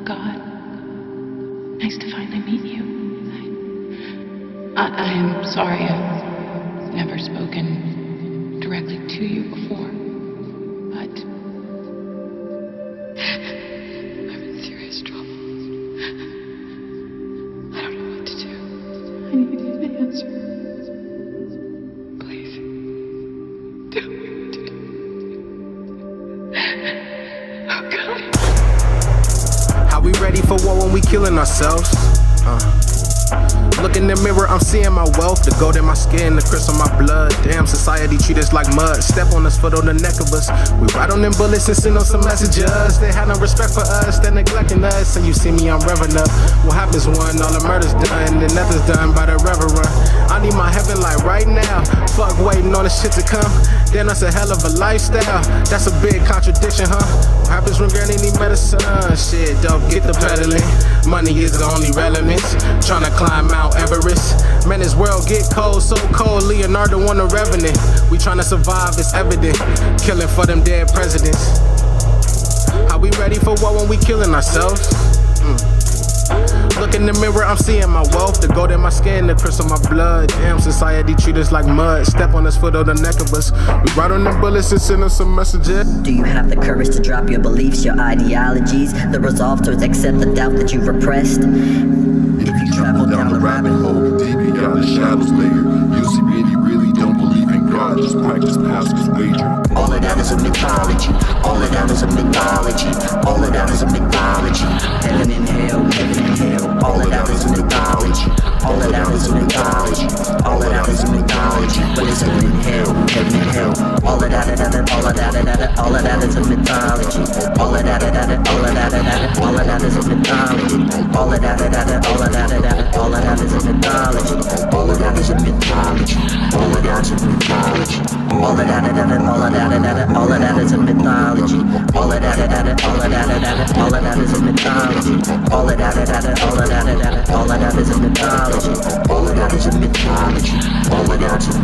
God. Nice to finally meet you. I am sorry I've never spoken directly to you before, but I'm in serious trouble. I don't know what to do. I need an answer. Please, tell me what to do. Oh, God. How we ready for war when we killing ourselves? Look in the mirror, I'm seeing my wealth, the gold in my skin, the crystal on my blood. Damn, society treat us like mud. Step on us, foot on the neck of us. We ride on them bullets and send on some messages. They have no respect for us, they're neglecting us. And you see me, I'm revving up. What happens when all the murder's done and nothing's done by the reverend? I need my heaven like right now. Fuck waiting on the shit to come. Damn, that's a hell of a lifestyle. That's a big contradiction, huh? What happens when granny need medicine? Shit, don't get the peddling. Money is the only relevance. Tryna climb Mount Everest. Man, this world get cold, so cold. Leonardo on the Revenant. We tryna survive, it's evident. Killing for them dead presidents. How we ready for war when we killing ourselves? Look in the mirror, I'm seeing my wealth, the gold in my skin, the crystal on my blood. Damn, society treat us like mud. Step on us, foot on the neck of us. We ride on the bullets and send us some messages. Do you have the courage to drop your beliefs, your ideologies, the resolve to accept the doubt that you've repressed? If you travel down the rabbit hole, deep beyond the shadows layer, you'll see many really don't believe in God, just practice pastors wager. All of that is a mythology. All of that is a mythology. All of that is a mythology. Heaven and hell, heaven and hell. All of that is a mythology. All of that is a mythology. All of that is a mythology. But it's heaven and hell, heaven and hell. All of that, all of that, all of that is a mythology. All of that, all of that, all of that is a mythology. All of that, all of that, all of that is a mythology. All of that is a mythology. All of that is a mythology. All of that, all of that, all of that is a mythology. All of that, all of that, all of that is a mythology. All of that, all of that, all of that is a mythology. All of that is a mythology. All of that is a